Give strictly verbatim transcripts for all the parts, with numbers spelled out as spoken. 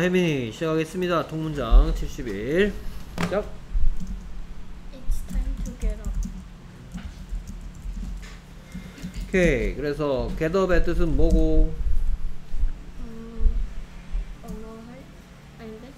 혜민이 시작하겠습니다. 통문장 칠십일 시작. It's time to get up. 오케이. 그래서 get up의 뜻은 뭐고? 음, 언어할? 아닌데?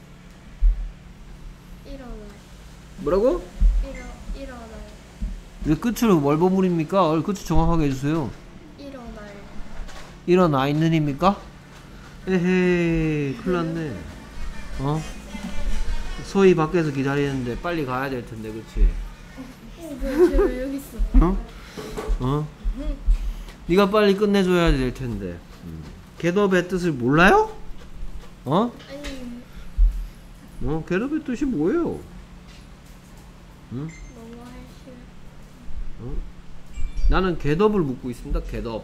일어날. 뭐라고? 일어, 일어날. 왜 끝으로 뭘 버무립니까? 어, 끝을 정확하게 해주세요. 일어날. 일어나 있는입니까? 에헤이 큰일났네. 어? 소희 밖에서 기다리는데 빨리 가야 될 텐데, 그치? 어, 뭐야, 쟤왜 여기 있어? 어? 어? 네가 빨리 끝내줘야 될 텐데. 음. 겟업의 뜻을 몰라요? 어? 아니, 어? 겟업의 뜻이 뭐예요? 응? 뭐뭐 할 시. 어? 나는 겟업을 묻고 있습니다. 겟업.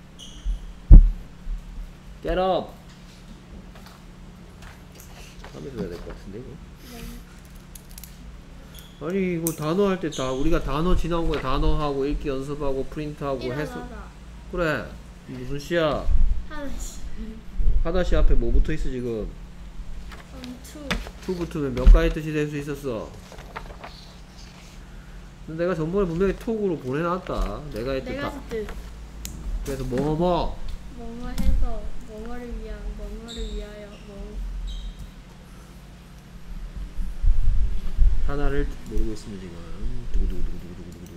겟업. 하면서 해야 될 것 같은데 이거. 네. 아니 이거 단어 할 때 다 우리가 단어 지나온 거에 단어하고 읽기 연습하고 프린트하고 해서 일어나라. 그래. 무슨 시야? 하나씩. 하다시 앞에 뭐 붙어있어 지금? 음, 투. 투 붙으면 몇 가지 뜻이 될 수 있었어? 근데 내가 전번에 분명히 톡으로 보내놨다. 내가 했던 내가 다. 뜻. 그래서 뭐뭐 뭐뭐 해서 뭐뭐를 위한 뭐뭐를 위하여 뭐. 하나를 모르고 있으면 지금 두구두구두구두구두구두구.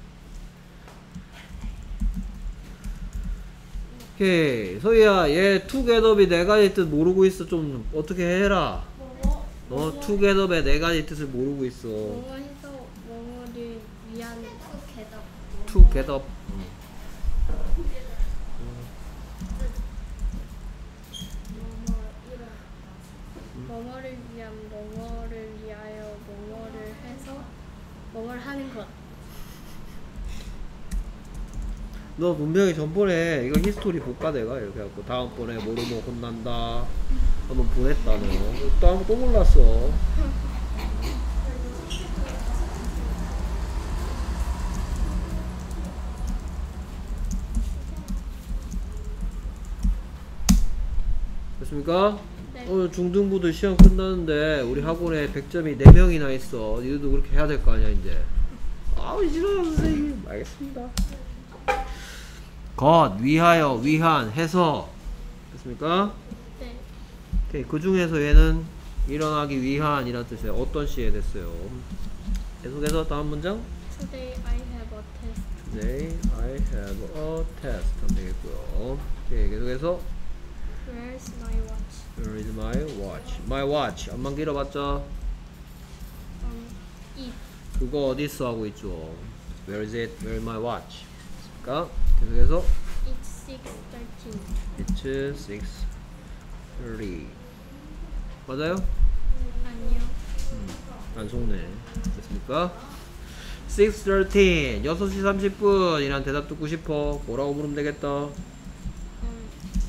오케이. 소희야 얘 투겟업이 네 가지 뜻 모르고 있어. 좀 어떻게 해라. 뭐뭐. 어 투겟업의 네 가지 뜻을 모르고 있어. 뭐뭐 해서 뭐뭐를 위한 투게더. 투겟업. 뭐뭐를 위한 뭐뭐를 위하여 뭐뭐를 해서 뭐뭐를 하는 것. 너 분명히 전번에 이거 히스토리 볼까 내가 이렇게 해갖고 다음번에 모르면 혼난다 한번 보냈다. 너 또 한번 또 몰랐어. 됐습니까? 네. 오늘 중등부도 시험 끝나는데 우리 학원에 백 점이 네 명이나 있어. 니들도 그렇게 해야 될 거 아니야 이제. 아우 싫어요 선생님. 알겠습니다. 것, 위하여, 위한, 해서. 됐습니까? 네. 오케이. 그 중에서 얘는 일어나기 위한 이란 뜻이에요. 어떤 시에 됐어요? 계속해서 다음 문장. Today I have a test. Today I have a test 하면 되겠고요. 오케이. 계속해서 Where's my watch? Where is my watch? My watch. 안만 길어봤죠? Um, eat. 그거 어디 있어 하고 있죠. Where is it? Where is my watch? 됐습니까? 계속해서 It's six thirteen. It's six thirty. 맞아요? 아니요. 음, 안 속네. 됐습니까? six thirteen. 여섯 시 삼십 분 이란 대답 듣고 싶어. 뭐라고 물으면 되겠다. Um,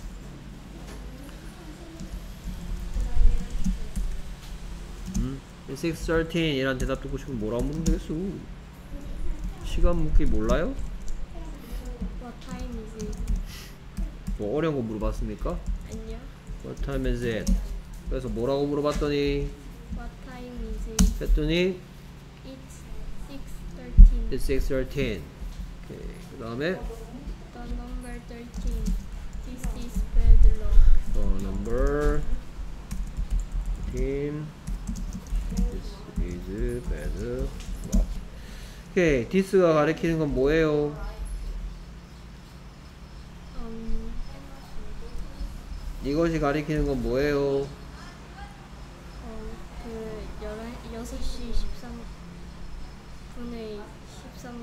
음, six thirteen 이란 대답 듣고 싶으면 뭐라고 물으면 되겠어. 시간 묻기 몰라요? what time is it? 뭐 어려운 거 물어봤습니까? 아니요. What time is it? 그래서 뭐라고 물어봤더니 What time is it? 했더니 It's six thirteen. It's six thirteen. 오케이. 그 다음에 The number thirteen. This is bad luck. 어, number thirteen. This is bad luck. 오케이. this가 가리키는 건 뭐예요? Um, 이것이 가리키는 건 뭐예요? 어, 그 열한 여섯 시 십삼 분에 십삼.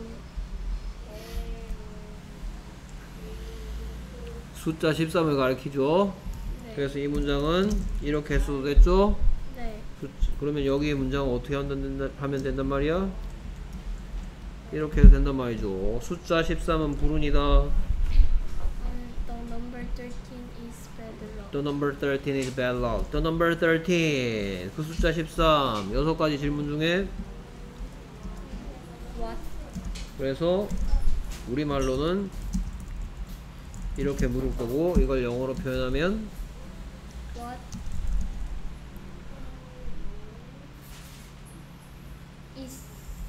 숫자 십삼을 가리키죠. 네. 그래서 이 문장은 이렇게 써도 됐죠? 네. 숫- 그러면 여기의 문장은 어떻게 한다, 하면 된단 말이야? 이렇게 해도 된단 말이죠. 숫자 십삼은 불운이다. Um, the number thirteen is bad luck. The number thirteen is bad luck. The number thirteen. 그 숫자 십삼. 여섯 가지 질문 중에 What? 그래서 우리말로는 이렇게 물을 거고 이걸 영어로 표현하면 What is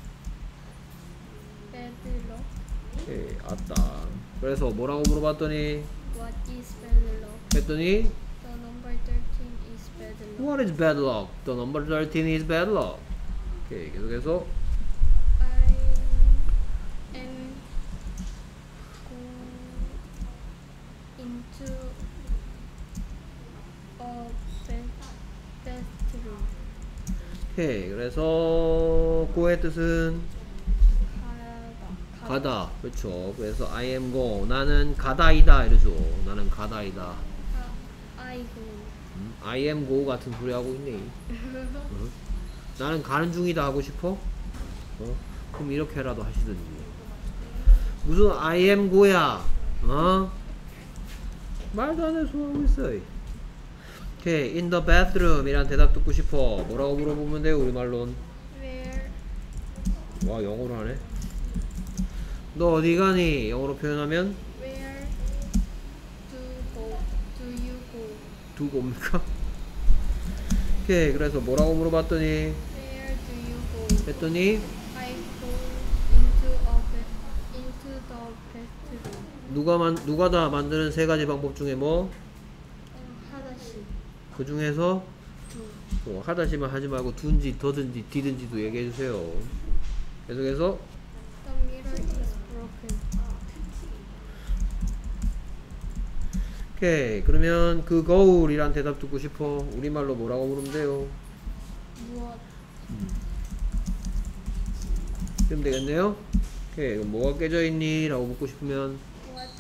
bad luck? 오케이, 아따. 그래서 뭐라고 물어봤더니 What is bad luck? 했더니 The number thirteen is bad luck. What is bad luck? The number thirteen is bad luck. 오케이, 계속해서 I am going into a ba- bathroom. 오케이, 그래서 go의 뜻은 가다. 가다. 그렇죠. 그래서 I am go. 나는 가다이다 이러죠. 나는 가다이다. 가, I go. 음, I am go 같은 소리 하고 있네. 어? 나는 가는 중이다 하고 싶어? 어? 그럼 이렇게라도 하시든지. 무슨 I am go야? 어? 말도 안 해서 하고 있어. 오케이, in the bathroom 이란 대답 듣고 싶어. 뭐라고 물어보면 돼요, 우리말로는? Where 와, 영어로 하네. 너 어디 가니? 영어로 표현하면 where do go? Do you go? 두고 옵니까? 오케이, 그래서 뭐라고 물어봤더니 Where do you go? 했더니 I go into a ba- into the bathroom. 누가 만 누가 다 만드는 세 가지 방법 중에 뭐? 음, 하다시. 그 중에서 두. 뭐 하다시만 하지 말고 둔지 더든지 디든지도 얘기해 주세요. 계속해서 The mirror is broken. 오케이, 그러면 그 거울이란 대답 듣고 싶어. 우리말로 뭐라고 물으면 돼요? 무엇? 그럼 되겠네요. 오케이, 그럼 뭐가 깨져 있니? 라고 묻고 싶으면 What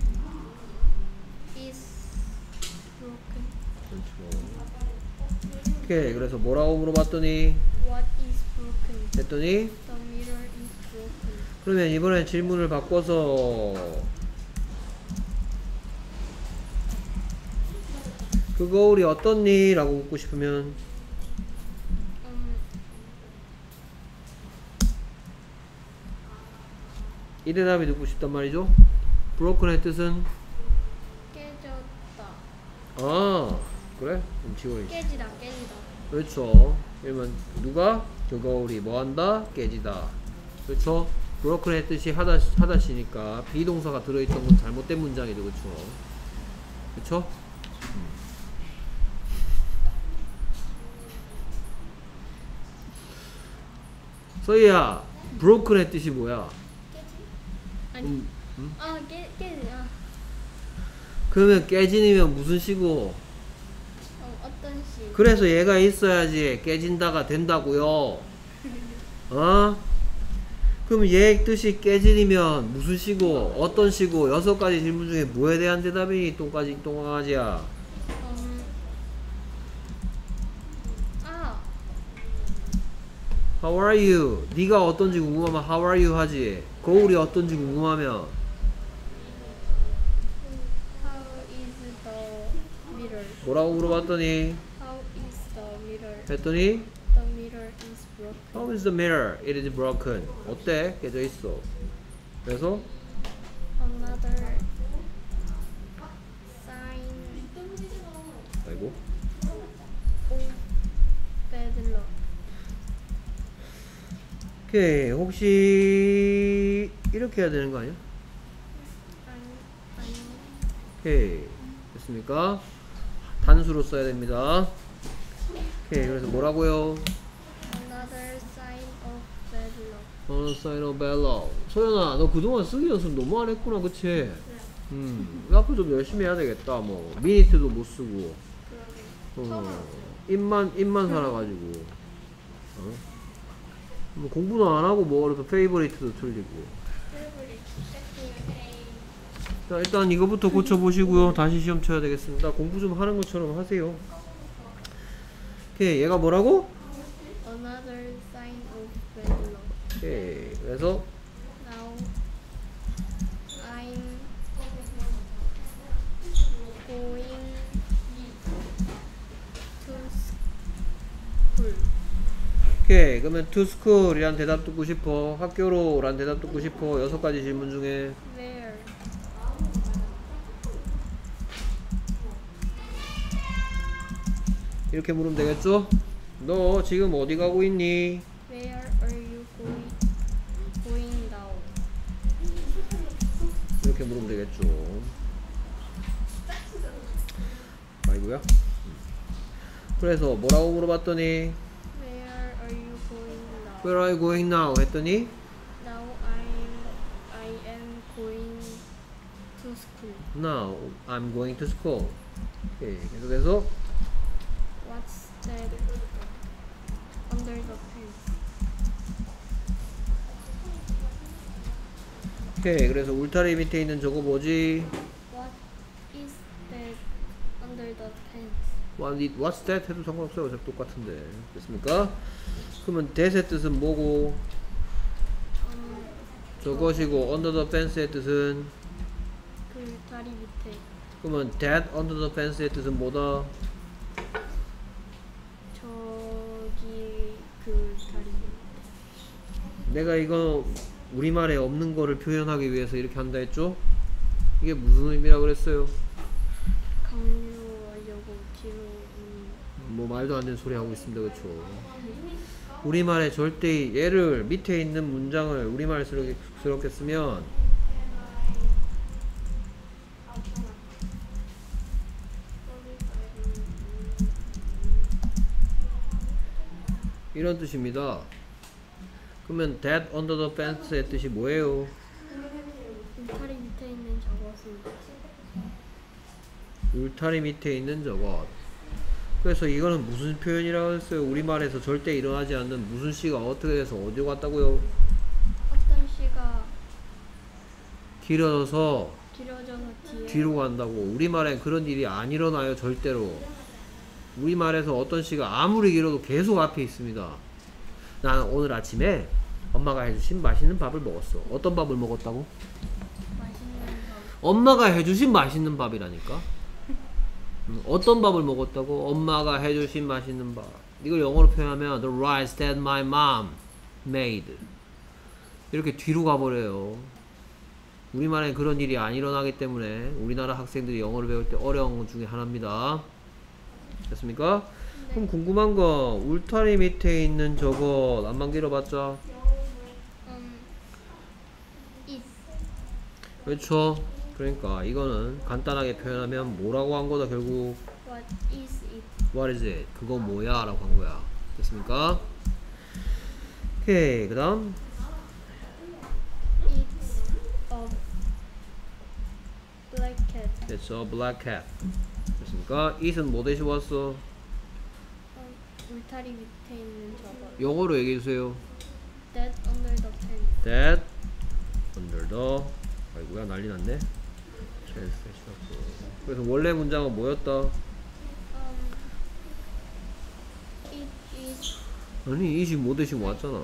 is broken? 그렇죠. 오케이, 그래서 뭐라고 물어봤더니 What is broken? 했더니 The mirror is broken. 그러면 이번엔 질문을 바꿔서 그 거울이 어떻니? 라고 묻고 싶으면 음, 이 대답이 듣고 싶단 말이죠. broken의 뜻은 깨졌다. 아 그래? 그럼 지워야지. 깨지다, 깨지다. 그렇죠. 그러면 누가? 그 거울이 뭐한다? 깨지다. 그렇죠. broken의 뜻이 하다, 하다시니까 비동사가 들어있던 건 잘못된 문장이죠. 그렇죠. 그렇죠? 서희야, broken의 뜻이 뭐야? 아니, 음, 음? 아, 깨, 깨지. 아, 그러면 깨진이면 무슨 시고? 어, 어떤 시? 그래서 얘가 있어야지 깨진다가 된다고요. 어? 그럼 얘 뜻이 깨진이면 무슨 시고 어떤 시고 여섯 가지 질문 중에 뭐에 대한 대답이니? 똥까지 똥강아지야. 음, 아, How are you? 네가 어떤지 궁금하면 How are you 하지. 거울이 어떤지 궁금하면 how is the mirror? 뭐라고 물어봤더니 How is the mirror? 했더니 The mirror is broken. How is the mirror? It is broken. 어때? 깨져 있어. 그래서 Another sign 아이고 of bad luck. 오케이, 혹시 이렇게 해야 되는 거 아니야? 아니, 아니. 오케이, 됐습니까? 단수로 써야 됩니다. 오케이, 그래서 뭐라고요? Another sign of bad luck. 어, sign of bad luck. 소연아, 너 그동안 쓰기 연습 너무 안 했구나, 그치? 음, 앞으로 좀 열심히 해야 되겠다. 뭐 미니트도 못 쓰고, 어, 입만 입만 살아가지고, 어? 뭐 공부도 안 하고 뭐 그래서 페이버리트도 틀리고. 자, 일단 이거부터 고쳐보시고요. 다시 시험 쳐야 되겠습니다. 공부 좀 하는 것처럼 하세요. 오케이, 얘가 뭐라고? Another sign of bad luck. 오케이, 그래서 Now I'm going to school. 오케이, 그러면 to school 이란 대답 듣고 싶어. 학교로 란 대답 듣고 싶어. 여섯 가지 질문 중에 Where? 이렇게 물으면 되겠죠? 너 지금 어디 가고 있니? Where are 물으면 되겠죠. 아이고야. 그래서 뭐라고 물어봤더니 Where are you going now? Where are you going now? 했더니 Now I'm I am going to school. Now I'm going to school. 오케이. 계속해서 What's that under the pants? 오케이. 그래서 울타리 밑에 있는 저거 뭐지? What is that under the pants? What it, what's that 해도 상관없어요. 어차피 똑같은데. 됐습니까? 그러면 that의 뜻은 뭐고? 음, 저것이고 under the fence의 뜻은 그 다리 밑에 그러면 that under the fence의 뜻은 뭐다? 저기 그 다리 밑에. 내가 이거 우리말에 없는 거를 표현하기 위해서 이렇게 한다 했죠? 이게 무슨 의미라고 그랬어요? 강요하려고 뒤로 음, 뭐 말도 안 되는 소리 하고 있습니다. 그쵸? 우리말에 절대 얘를 밑에 있는 문장을 우리말스럽게 쓰면 이런 뜻입니다. 그러면 that under the fence의 뜻이 뭐예요? 울타리 밑에 있는 저것은 울타리 밑에 있는 저것. 그래서 이거는 무슨 표현이라고 했어요? 우리말에서 절대 일어나지 않는 무슨 시가 어떻게 돼서 어디로 갔다고요? 어떤 시가 길어져서 길어져서 뒤에 뒤로 간다고. 우리말엔 그런 일이 안 일어나요. 절대로. 우리말에서 어떤 시가 아무리 길어도 계속 앞에 있습니다. 나는 오늘 아침에 엄마가 해주신 맛있는 밥을 먹었어. 어떤 밥을 먹었다고? 맛있는 거 엄마가 해주신 맛있는 밥이라니까. 음, 어떤 밥을 먹었다고? 엄마가 해주신 맛있는 밥. 이걸 영어로 표현하면 the rice that my mom made. 이렇게 뒤로 가버려요. 우리말엔 그런 일이 안 일어나기 때문에 우리나라 학생들이 영어를 배울 때 어려운 것 중에 하나입니다. 됐습니까? 네. 그럼 궁금한 거 울타리 밑에 있는 저거 안만 길어봤자 음, is 그렇죠? 그러니까 이거는 간단하게 표현하면 뭐라고 한 거다 결국 what is it? What is it? 그거 뭐야? 라고 한 거야. 됐습니까? 오케이 그 다음 It's a black cat. It's a black cat. 됐습니까? it은 뭐 대신 왔어? 음, 울타리 밑에 있는 저것. 영어로 얘기해주세요. That under the pants. That under the 아이고야 난리 났네. 그래서 원래 문장은 뭐였다? Um, it is 아니 it이 뭐 대신 왔잖아.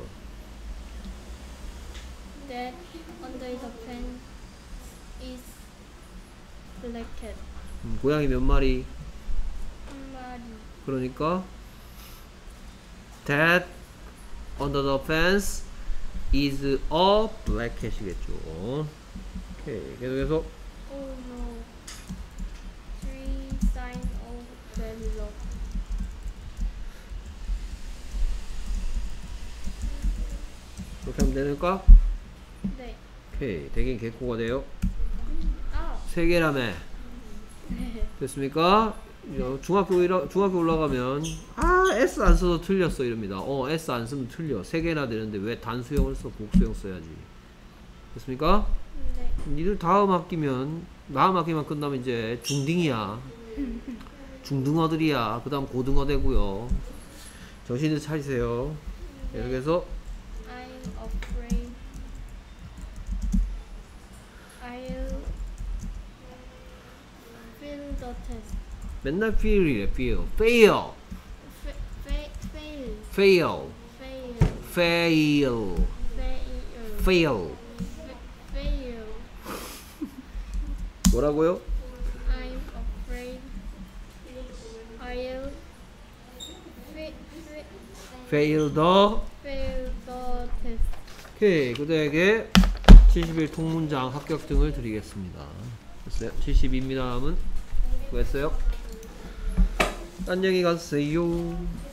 that under the pants is black cat. 음, 고양이 몇 마리? 한 마리. 그러니까 That under the fence is a black cat이겠죠. 오케이 계속해서 Oh no. Three sign of bad luck. 그렇게 하면 되니까 네. 오케이 되긴 개코가 돼요. 아. 세 개라며. 됐습니까? 어, 중학교 일하, 중학교 올라가면 아 S 안 써도 틀렸어 이럽니다. 어 S 안 쓰면 틀려. 세 개나 되는데 왜 단수형을 써? 복수형 써야지. 됐습니까? 네. 니들 다음 학기면 다음 학기만 끝나면 이제 중딩이야. 중등어들이야. 그 다음 고등어 되고요. 정신을 차리세요. 계속해서 I'm afraid I'll fail the test. 맨날 fear이래. fear. fail. Fa- fa- fail. fail. Fail. fail. Fail. fail. Fa- fail. 뭐라고요? I'm afraid I'll fa- fa- fail the fail the test. 오케이 그대에게 칠십일 통문장 합격 등을 드리겠습니다. 됐어요? 칠십이입니다. 남은 수고했어요. 안녕히 가세요.